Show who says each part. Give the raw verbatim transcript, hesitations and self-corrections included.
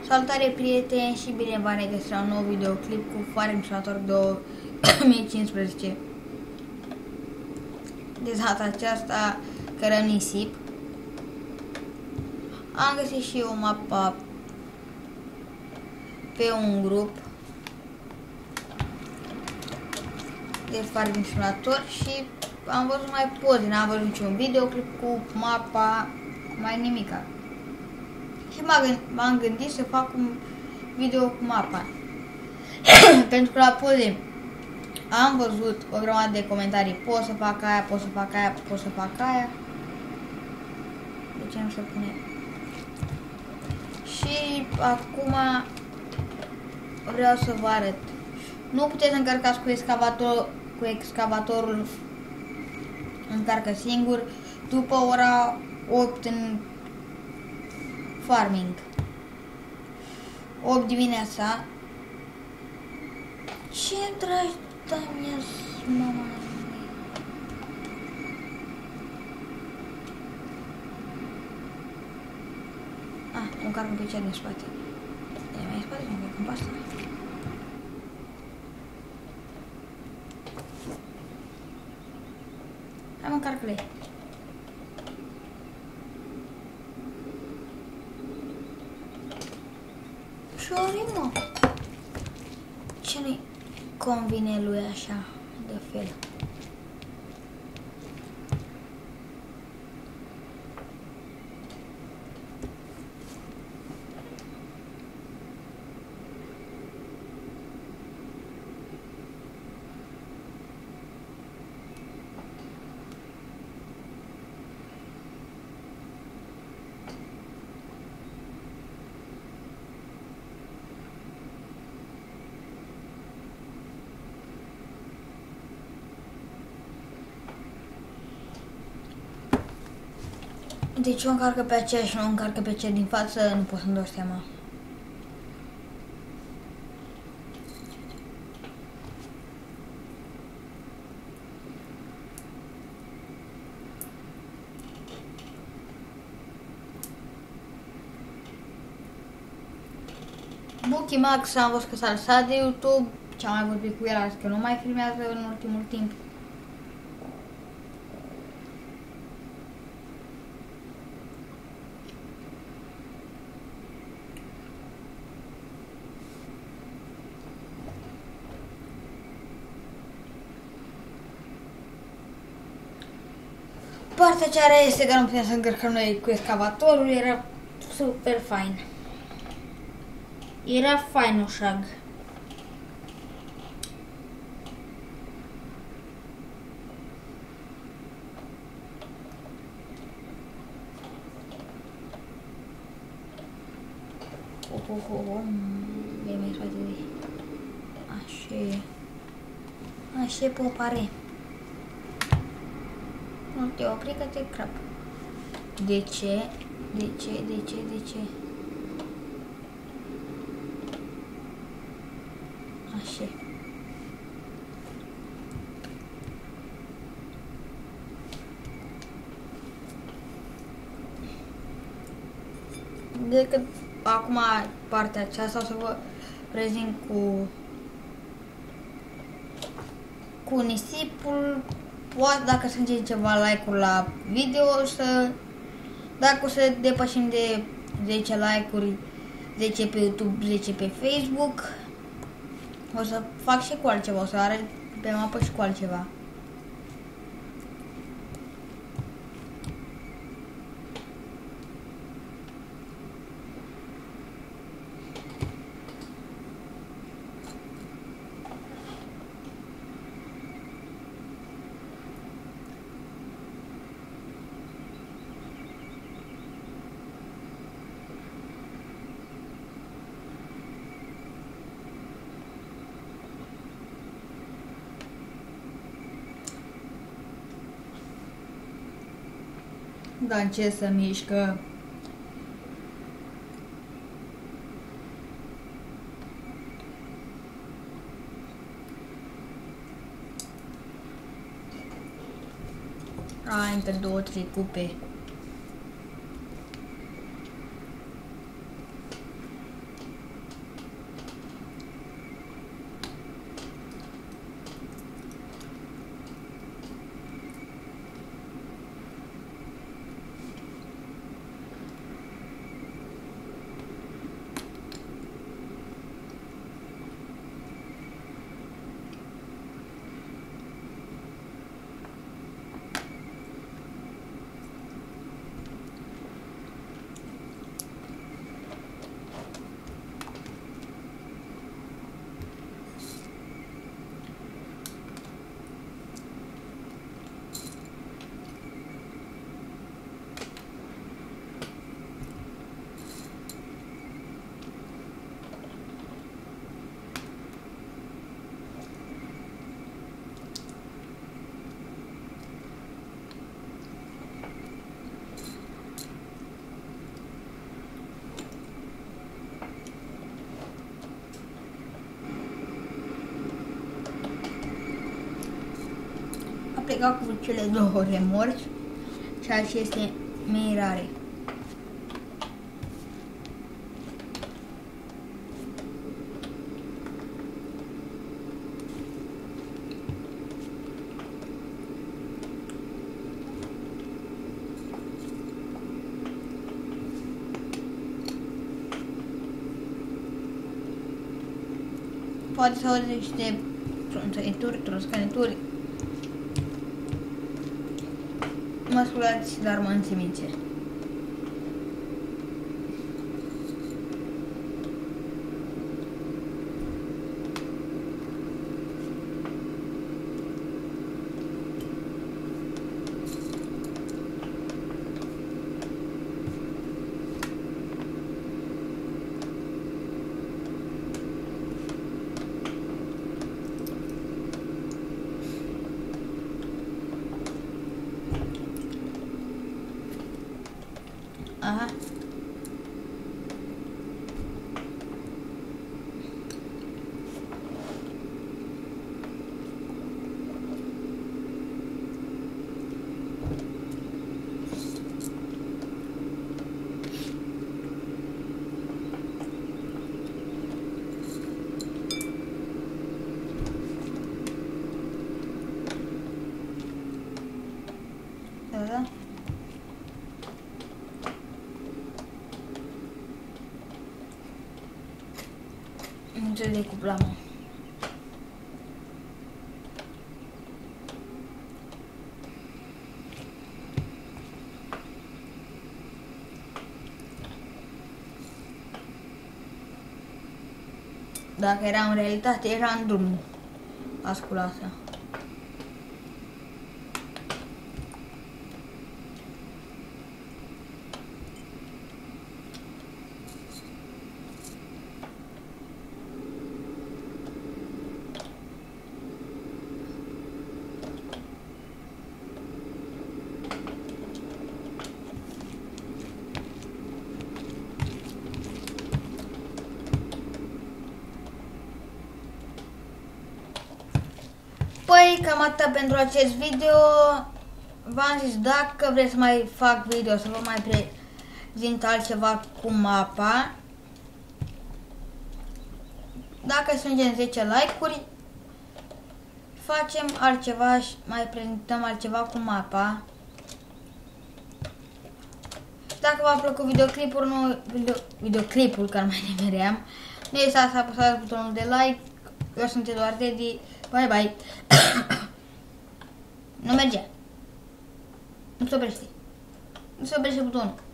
Speaker 1: Salutare prieteni și bine v-am regăsit la un nou videoclip cu Farming Simulator două mii cincisprezece. De data aceasta cărăm nisip. Am găsit și o mapă pe un grup de Farming Simulator și am văzut mai poze, n-am văzut niciun videoclip cu mapa, mai nimica. Și m-am gândit să fac un video cu mapa. Pentru că la poze am văzut o grămadă de comentarii. Pot să fac aia, pot să fac aia, pot să fac aia. De ce nu se pune? Și acum vreau să vă arăt. Nu puteți încărcați cu excavator, cu excavatorul, încarcă singur după ora opt în farming. opt dimineața. Ce dragi Damias, mama mea. Ah, un carcă pe cea din spate. E mai în spate, nu cred că pe asta. Hai mă, încarcă-le. Șorii, mă. Ce nu-i convine lui așa de fel? Deci eu încarcă pe aceea și nu încarcă pe cea din față, nu pot să-mi dau seama. Buki Max am văzut că s-a lăsat de YouTube, ce-am mai vorbit cu el, a zis că nu mai filmează în ultimul timp. Partea ce are este că nu putem să încărcăm noi cu excavatorul, era super fain. Era fain ușag. Oh, oh, oh, oh. Bine, mai spate de... Așa... Așa popare. Nu te opri că te crap. De ce? De ce? De ce? De ce? Așa. Decât acum partea aceasta o să vă prezint cu cu nisipul. Poate dacă strângem ceva like-uri la video, să, dacă o să depășim de zece like-uri, zece pe YouTube, zece pe Facebook, o să fac și cu altceva, o să arăt pe mapă și cu altceva. Dar ce să mișcă? Ai, încă două, trei cupe. plecat cu cele două remorci, ceea ce este mirare. Poate să auzi niște trunțăituri, troscănituri. Mă scuzați, dar mă însemințe. Aha. Da, da. Nu se decupla, mă. Dacă era în realitate, era în drum. Ascula asta. Păi, cam atât pentru acest video. V-am zis, dacă vreți să mai fac video, să vă mai prezint altceva cu mapa, dacă strângem zece like-uri, facem altceva și mai prezentăm altceva cu mapa. Dacă v-a plăcut videoclipul, nu video, videoclipul, care mai nimeream, nu uitați să apăsați butonul de like. Eu sunt Eduard Teddy. Bye bye. Nu merge. Nu se oprește. Nu se oprește butonul.